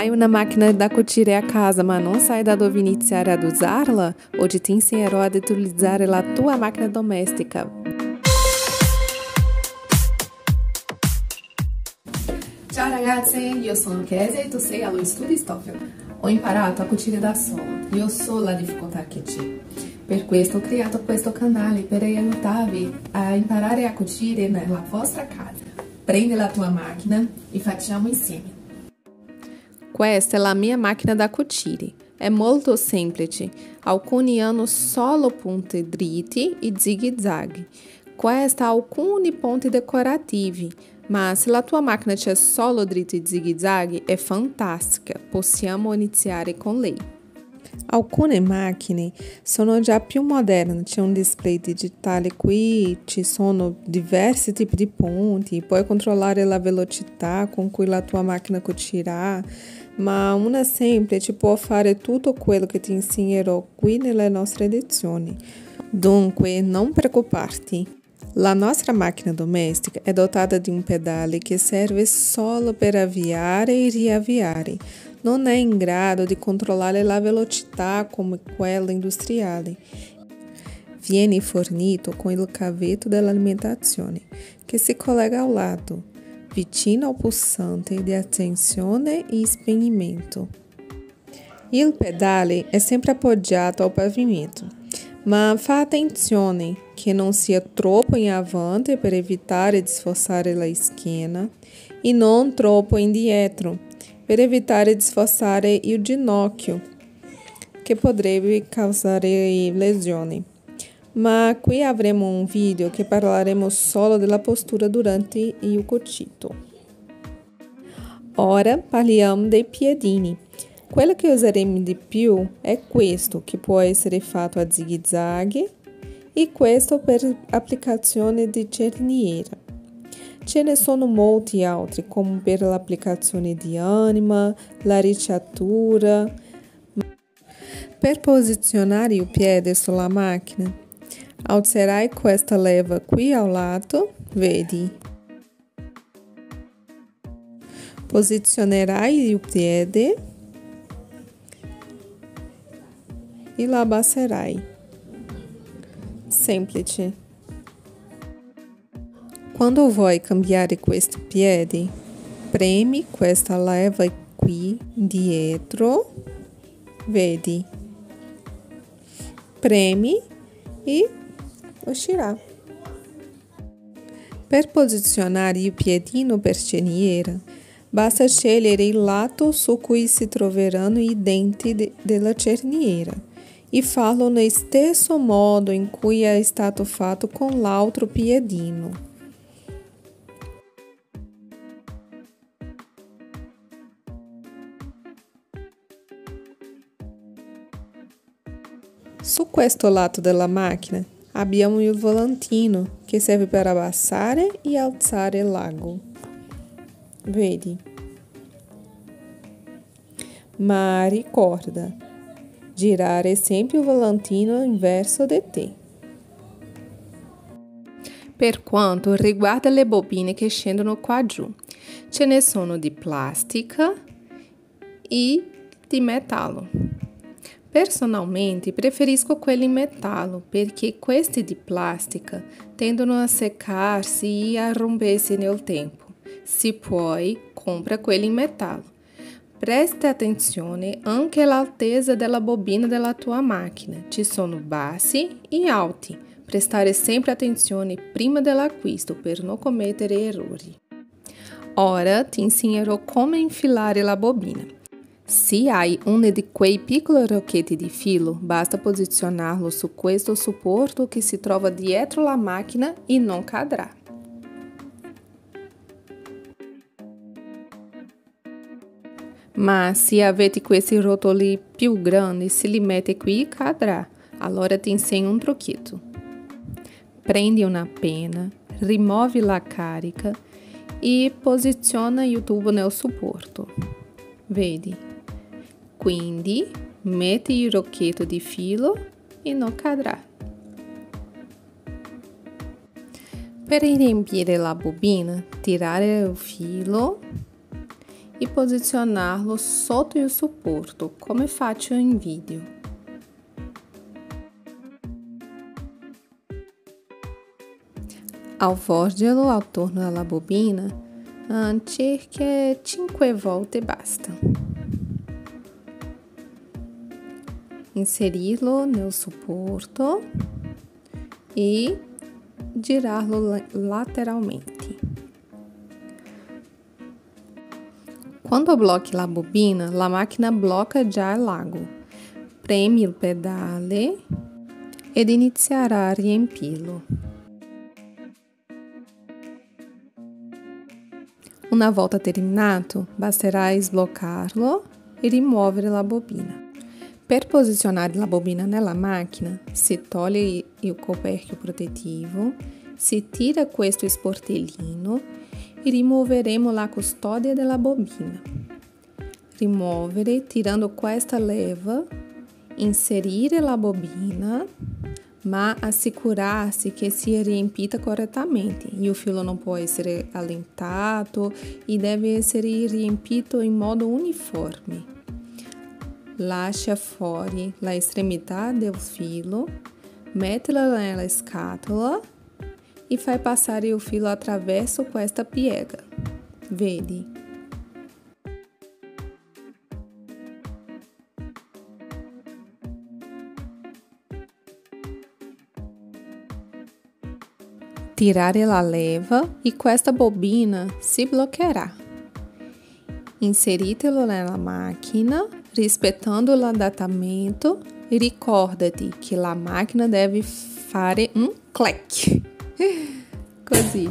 Hai una macchina da cucire a casa, ma non sai da dove iniziare ad usarla? Oggi ti insegnerò ad utilizzare la tua macchina domestica. Ciao ragazze, io sono Kesia e tu sei allo Studio Stoffel. Ho imparato a cucire da sola, io so la difficoltà che c'è. Per questo ho creato questo canale per aiutarvi a imparare a cucire nella vostra casa. Prendi la tua macchina e facciamo insieme. Questa è la mia macchina da cucire. È molto semplice. Alcuni hanno solo punti dritti e zig-zag. Questa ha alcuni ponti decorativi, ma se la tua macchina c'è solo dritti e zig-zag è fantastica. Possiamo iniziare con lei. Alcune macchine sono già più moderne, c'è un display digitale qui, ci sono diversi tipi di ponti, puoi controllare la velocità con cui la tua macchina cucirà, ma una semplice può fare tutto quello che ti insegnerò qui nelle nostre lezioni. Dunque, non preoccuparti. La nostra macchina domestica è dotata di un pedale che serve solo per avviare e riavviare. Non è in grado di controllare la velocità come quella industriale. Viene fornito con il cavetto dell'alimentazione, che si collega ao lato, vicino al pulsante di accensione e spegnimento. Il pedale è sempre appoggiato al pavimento, ma fa attenzione che non sia troppo in avanti per evitare di sforzare la schiena e non troppo indietro per evitare di sforzare il ginocchio, che potrebbe causare lesioni. Ma qui avremo un video che parleremo solo della postura durante il cucito. Ora parliamo dei piedini. Quello che useremo di più è questo, che può essere fatto a zig-zag, e questo per applicazione di cerniera. Ce ne sono molti altri, come per l'applicazione di anima, la ricciatura. Per posizionare il piede sulla macchina, alzerai questa leva qui ao lato, vedi? Posizionerai il piede e lo abbasserai. Semplice. Quando vuoi cambiare questo piede, premi questa leva qui dietro, vedi? Premi e uscirà. Per posizionare il piedino per cerniera, basta scegliere il lato su cui si troveranno i denti della cerniera e farlo no stesso modo in cui è stato fatto con l'altro piedino. Su questo lato della macchina abbiamo il volantino che serve per abbassare e alzare l'ago. Vedi? Ma ricorda, girare sempre il volantino in verso di te. Per quanto riguarda le bobine che scendono qua giù, ce ne sono di plastica e di metallo. Personalmente, preferisco quelli in metallo, perché questi di plastica tendono a seccarsi e a rompersi nel tempo. Se puoi, compra quelli in metallo. Presta attenzione anche all'altezza della bobina della tua macchina. Ci sono bassi e alti. Prestare sempre attenzione prima dell'acquisto per non commettere errori. Ora ti insegnerò come infilare la bobina. Se hai uno di quei piccoli rocchetti di filo, basta posizionarlo su questo supporto che si trova dietro la macchina e non cadrà. Ma se avete questi rotoli più grandi, se li mette qui cadrà. Allora ti insegno un trucchetto. Prendi una penna, rimuovi la carica e posiziona il tubo nel supporto. Vedi? Quindi, metti il rocchetto di filo e non cadrà. Per riempire la bobina, tirare il filo e posicioná-lo sotto il supporto, come faccio in video. Avvolgilo attorno alla bobina circa 5 volte basta. Inserirlo nel supporto e girarlo lateralmente. Quando blocchi la bobina, la macchina blocca già il lago. Premi il pedale ed inizierà a riempirlo. Una volta terminato, basterà sbloccarlo e rimuovere la bobina. Per posizionare la bobina nella macchina, si toglie il coperchio protettivo, si tira questo sportellino e rimuoveremo la custodia della bobina. Rimuovere tirando questa leva, inserire la bobina, ma assicurarsi che sia riempita correttamente. Il filo non può essere allentato e deve essere riempito in modo uniforme. Lascia fuori la estremità del filo, mettila nella scatola e fai passare il filo attraverso questa piega. Vedi? Tirare la leva e questa bobina si bloccherà. Inseritelo nella macchina, rispettando l'adattamento e ricordati che la macchina deve fare un click. Così.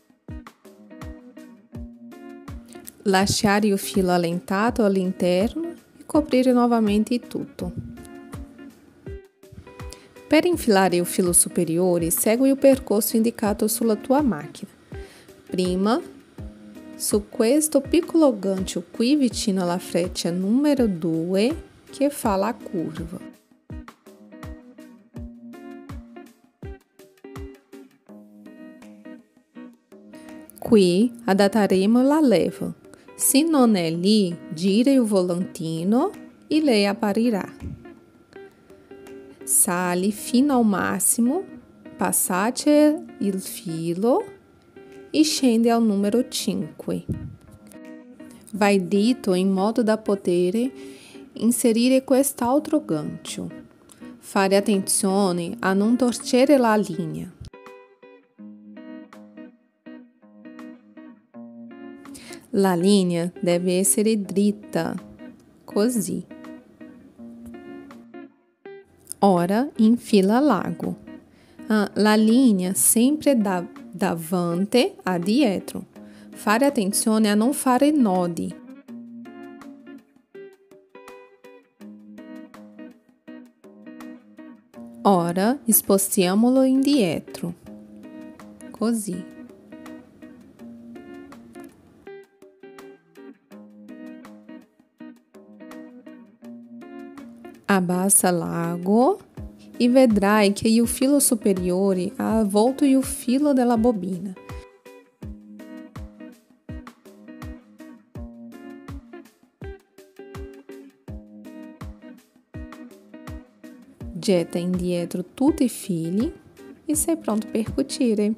Lasciare il filo allentato all'interno e coprire novamente tutto. Per infilare il filo superiore, segui il percorso indicato sulla tua macchina. Prima, su questo piccolo gancio qui vicino alla freccia numero 2 che fa la curva. Qui adatteremo la leva. Se non è lì, gira il volantino e lei apparirà. Sali fino ao máximo, passate il filo e scende ao numero 5. Vai dritto in modo da poter inserire quest'altro gancio. Fare attenzione a non torcere la linea. La linea deve essere dritta, così. Ora infila l'ago. La linea sempre davanti a dietro. Fare attenzione a non fare nodi. Ora spostiamolo indietro. Così. Abbassa l'ago e vedrai che il filo superiore ha avvolto il filo della bobina. Getta indietro tutti i fili e sei pronto per cucire.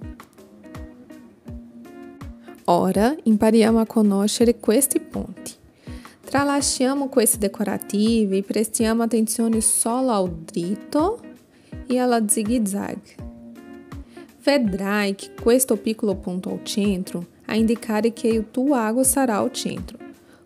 Ora impariamo a conoscere questi punti. Tralasciamo questi decorativi e prestiamo attenzione solo al dritto e alla zig-zag. Vedrai che questo piccolo punto al centro a indicare che il tuo ago sarà al centro.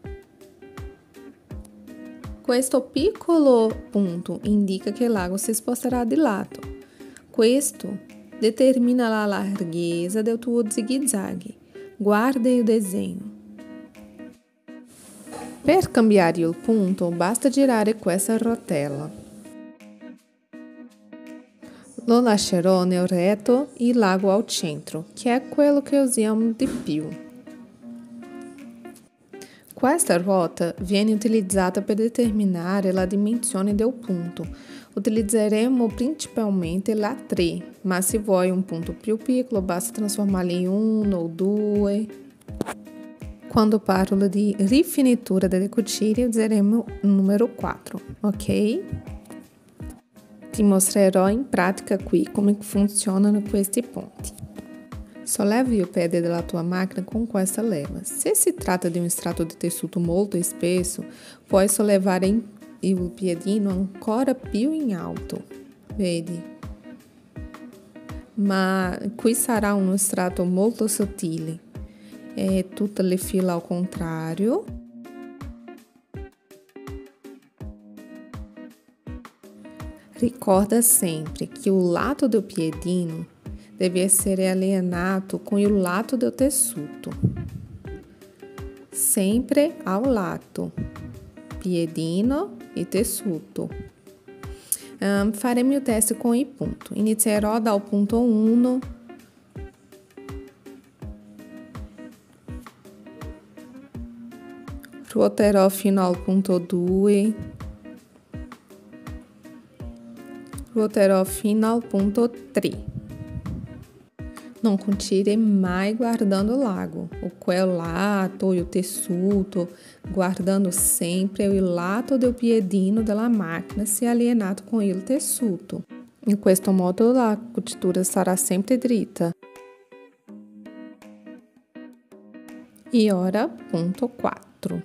Questo piccolo punto indica che l'ago si sposterà di lato. Questo determina la larghezza del tuo zig-zag. Guarda il disegno. Per cambiare il punto, basta girare questa rotella. Lo lascerò nel retto e l'ago al centro, che è quello che usiamo di più. Questa ruota viene utilizzata per determinare la dimensione del punto. Utilizzeremo principalmente la 3, ma se vuoi un punto più piccolo, basta transformá-lo em 1 ou 2. Quando parlo di rifinitura delle cucine, useremo o numero 4, ok? Ti mostrerò in pratica qui come funzionano questi ponti. Sollevi o piede della tua macchina con questa leva. Se si tratta di un strato di tessuto molto spesso, puoi sollevare il piedino ancora più in alto, vedi? Ma qui sarà uno strato molto sottile. E tutte le fila ao contrário. Ricorda sempre que o lato do piedino deve essere allineato com o lato do tessuto. Sempre ao lato, piedino e tessuto. Faremo o teste com i punto. Inizierò dal punto 1. Ruoterò fino al punto 2. Ruoterò fino al punto 3. Non continue mai guardando o lago, quel lato e o tessuto, guardando sempre il lato del piedino della macchina se alienato com il tessuto. In questo modo la cucitura sarà sempre dritta. E ora, punto 4.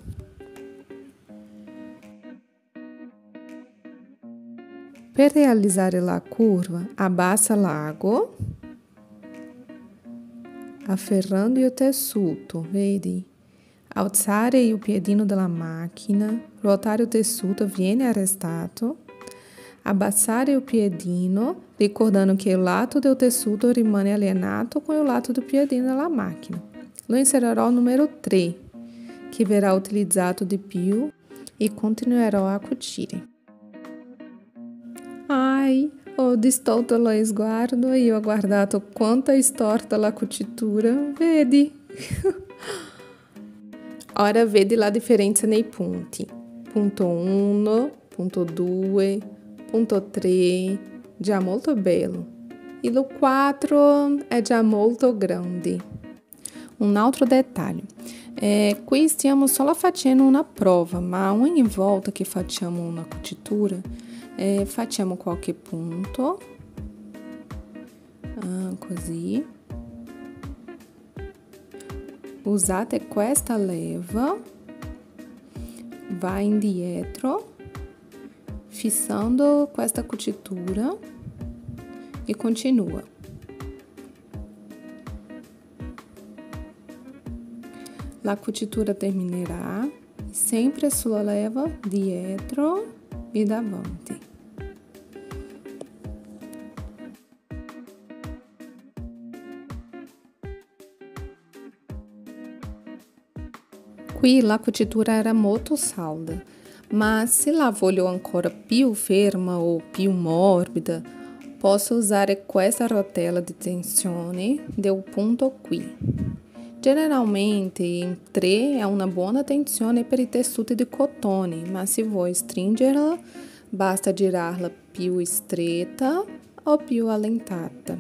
Per realizzare la curva, abbassa l'ago, afferrando il tessuto, vedi? Alzare il piedino della macchina, ruotare il tessuto viene arrestato, abbassare il piedino, ricordando che il lato del tessuto rimane alienato con il lato del piedino della macchina. Lo inserirò al numero 3, che verrà utilizzato di più e continuerò a cucire. Ai, ho distolto lo sguardo e ho guardato quanto è storta la cucitura, vedi? Ora vedi la differenza nei punti. Punto 1, punto 2, punto 3, già molto bello. E lo 4 è già molto grande. Un altro detalhe. Qui stiamo solo facendo una prova, ma ogni volta che facciamo una cucitura, facciamo qualche punto, così. Usate questa leva, vai indietro, fissando questa cucitura e continua. La cucitura terminerà sempre sulla leva dietro e davanti. Qui la cucitura era molto salda, ma se la voglio ancora più ferma o più morbida, posso usare questa rotella di tensione del punto qui. Generalmente in 3 è una buona tensione per i tessuti di cotone, ma se vuoi stringerla, basta girarla più stretta o più allentata.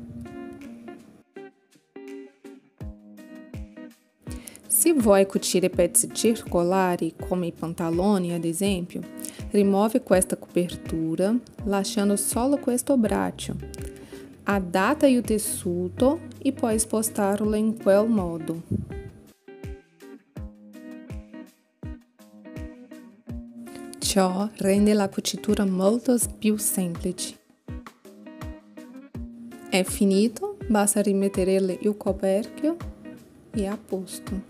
Se vuoi cucire pezzi circolari, come i pantaloni ad esempio, rimuove questa copertura, lasciando solo questo braccio. Adatta il tessuto e puoi spostarlo in quel modo. Ciò rende la cucitura molto più semplice. È finito, basta rimettere il coperchio e a posto.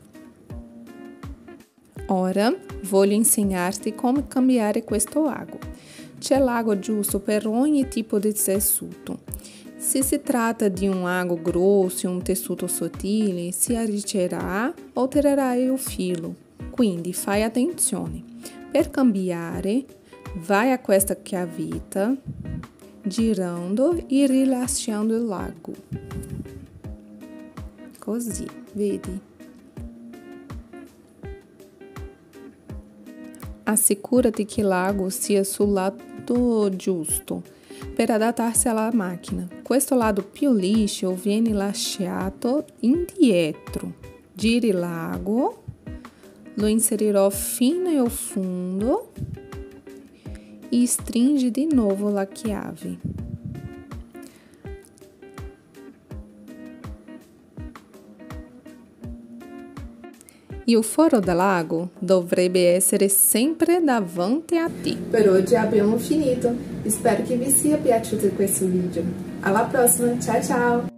Ora voglio insegnarti come cambiare questo ago. C'è l'ago giusto per ogni tipo di tessuto. Se si tratta di un ago grosso e un tessuto sottile, si arriccerà o tirerà il filo, quindi fai attenzione. Per cambiare, vai a questa chiavetta, girando e rilasciando il ago. Così, vedi? Assicurati che l'ago sia sul lato giusto per adattarsi alla macchina. Questo lato più liscio viene lasciato indietro. Giri l'ago lo inserirò fino ao fundo e stringi di nuovo la chiave. E o foro da lago dovrebbe essere sempre davanti a te. Per oggi abbiamo finito. Espero che vi sia piaciuto questo video. Alla prossima, ciao ciao!